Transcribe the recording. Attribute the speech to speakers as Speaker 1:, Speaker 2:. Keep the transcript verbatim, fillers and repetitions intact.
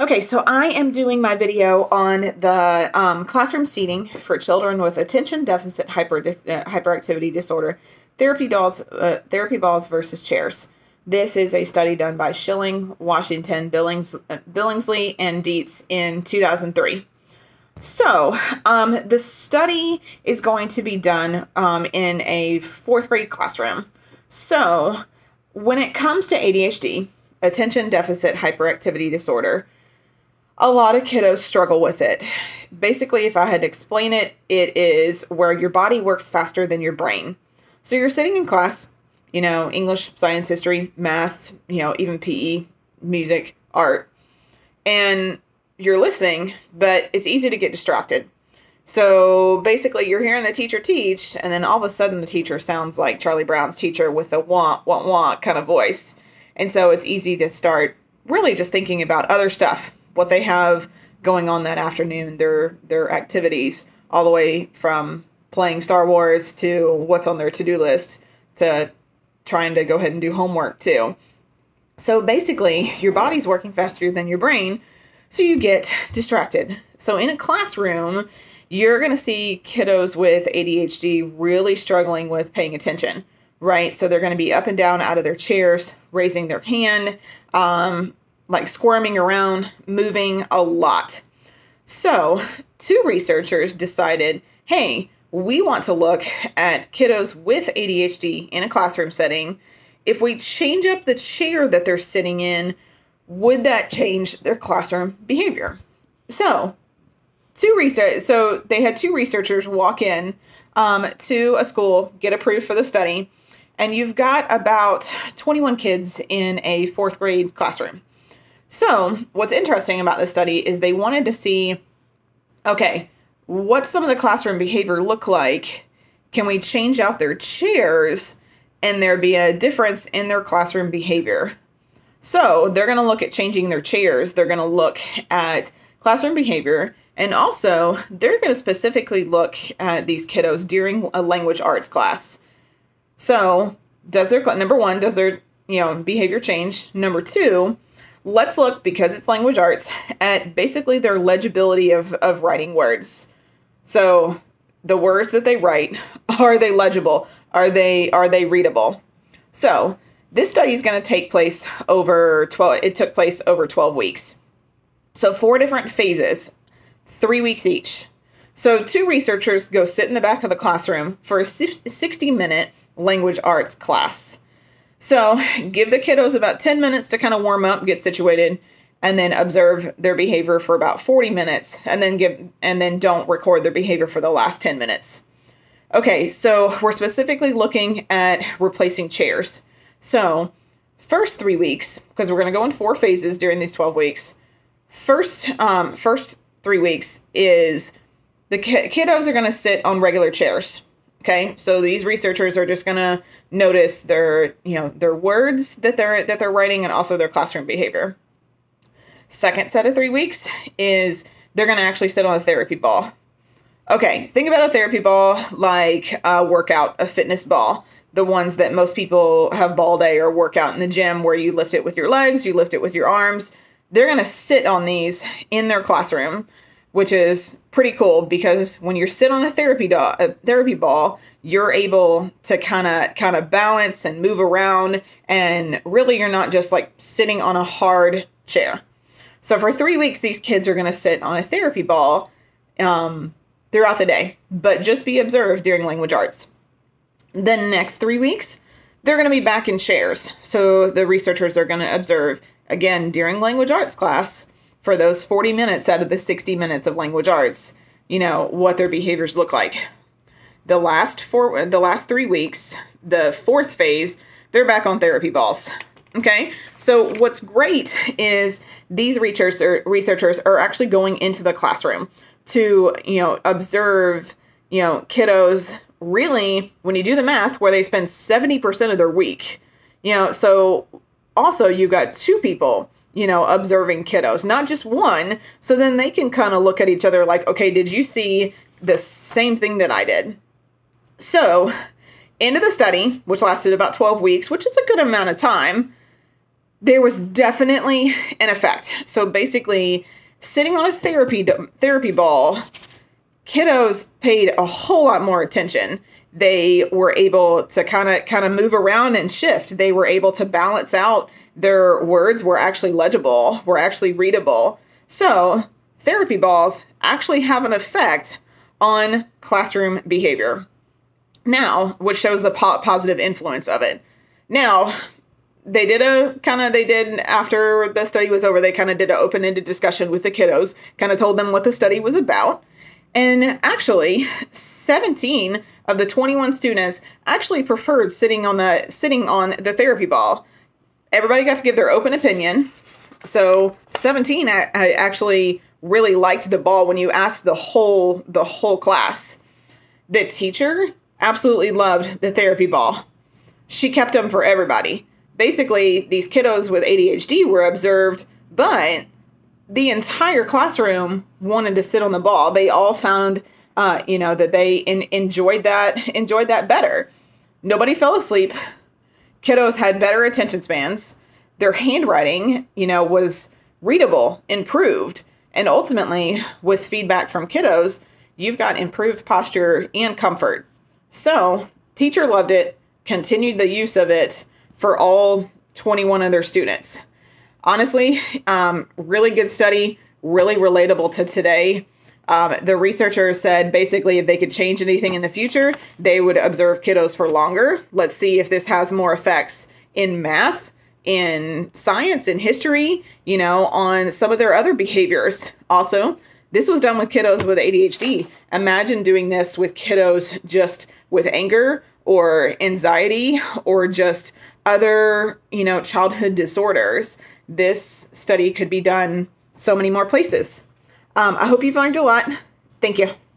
Speaker 1: Okay, so I am doing my video on the um, classroom seating for children with attention deficit hyper, uh, hyperactivity disorder, therapy dolls, uh, therapy balls versus chairs. This is a study done by Schilling, Washington, Billings, uh, Billingsley, and Dietz in two thousand three. So, um, the study is going to be done um, in a fourth grade classroom. So, when it comes to A D H D, attention deficit hyperactivity disorder, a lot of kiddos struggle with it. Basically, if I had to explain it, it is where your body works faster than your brain. So you're sitting in class, you know, English, science, history, math, you know, even P E, music, art, and you're listening, but it's easy to get distracted. So basically, you're hearing the teacher teach, and then all of a sudden the teacher sounds like Charlie Brown's teacher with a wah, wah, wah kind of voice. And so it's easy to start really just thinking about other stuff, what they have going on that afternoon, their their activities, all the way from playing Star Wars to what's on their to-do list to trying to go ahead and do homework too. So basically, your body's working faster than your brain, so you get distracted. So in a classroom, you're going to see kiddos with A D H D really struggling with paying attention, right? So they're going to be up and down out of their chairs, raising their hand, um, like squirming around, moving a lot. So two researchers decided, hey, we want to look at kiddos with A D H D in a classroom setting. If we change up the chair that they're sitting in, would that change their classroom behavior? So two research, so they had two researchers walk in um, to a school, get approved for the study, and you've got about twenty-one kids in a fourth grade classroom. So what's interesting about this study is they wanted to see, okay, what's some of the classroom behavior look like? Can we change out their chairs and there be a difference in their classroom behavior? So they're going to look at changing their chairs. They're going to look at classroom behavior. And also, they're going to specifically look at these kiddos during a language arts class. So does their, number one, does their you know behavior change? Number two, let's look, because it's language arts, at basically their legibility of, of writing words. So the words that they write, are they legible? Are they are they readable? So this study is going to take place over twelve, it took place over twelve weeks. So four different phases, three weeks each. So two researchers go sit in the back of the classroom for a sixty minute language arts class. So give the kiddos about ten minutes to kind of warm up, get situated, and then observe their behavior for about forty minutes, and then give and then don't record their behavior for the last ten minutes. Okay, so we're specifically looking at replacing chairs. So first three weeks, because we're going to go in four phases during these twelve weeks. First, um, first three weeks is the ki kiddos are going to sit on regular chairs. Okay, so these researchers are just going to notice their, you know, their words that they're that they're writing and also their classroom behavior. Second set of three weeks is they're going to actually sit on a therapy ball. Okay, think about a therapy ball like a workout, a fitness ball. The ones that most people have ball day or work out in the gym where you lift it with your legs, you lift it with your arms. They're going to sit on these in their classroom, which is pretty cool because when you sit on a therapy do a therapy ball, you're able to kind of kind of balance and move around, and really you're not just like sitting on a hard chair. So for three weeks, these kids are going to sit on a therapy ball um, throughout the day, but just be observed during language arts. The next three weeks, they're going to be back in chairs. So the researchers are going to observe again during language arts class for those forty minutes out of the sixty minutes of language arts, you know, what their behaviors look like. The last four, the last three weeks, the fourth phase, they're back on therapy balls. Okay, so what's great is these researchers researchers are actually going into the classroom to, you know, observe, you know, kiddos really, when you do the math, where they spend seventy percent of their week, you know, so also you've got two people, you know, observing kiddos, not just one. So then they can kind of look at each other like, okay, did you see the same thing that I did? So, end of the study, which lasted about twelve weeks, which is a good amount of time, there was definitely an effect. So basically, sitting on a therapy therapy ball, kiddos paid a whole lot more attention. They were able to kind of kind of move around and shift. They were able to balance out. Their words were actually legible, were actually readable. So therapy balls actually have an effect on classroom behavior. Now, which shows the po positive influence of it. Now, they did a kind of, they did, after the study was over, they kind of did an open-ended discussion with the kiddos, kind of told them what the study was about. And actually, seventeen of the twenty-one students actually preferred sitting on the, sitting on the therapy ball. Everybody got to give their open opinion. So seventeen actually really liked the ball when you asked the whole, the whole class. The teacher absolutely loved the therapy ball. She kept them for everybody. Basically, these kiddos with A D H D were observed, but the entire classroom wanted to sit on the ball. They all found, uh, you know, that they in, enjoyed that, enjoyed that better. Nobody fell asleep. Kiddos had better attention spans. Their handwriting, you know, was readable, improved. And ultimately, with feedback from kiddos, you've got improved posture and comfort. So, teacher loved it, continued the use of it for all twenty-one of their students. Honestly, um, really good study, really relatable to today. Um, the researchers said basically if they could change anything in the future, they would observe kiddos for longer. Let's see if this has more effects in math, in science, in history, you know, on some of their other behaviors. Also, this was done with kiddos with A D H D. Imagine doing this with kiddos just with anger or anxiety or just other, you know, childhood disorders. This study could be done so many more places. Um, I hope you've learned a lot. Thank you.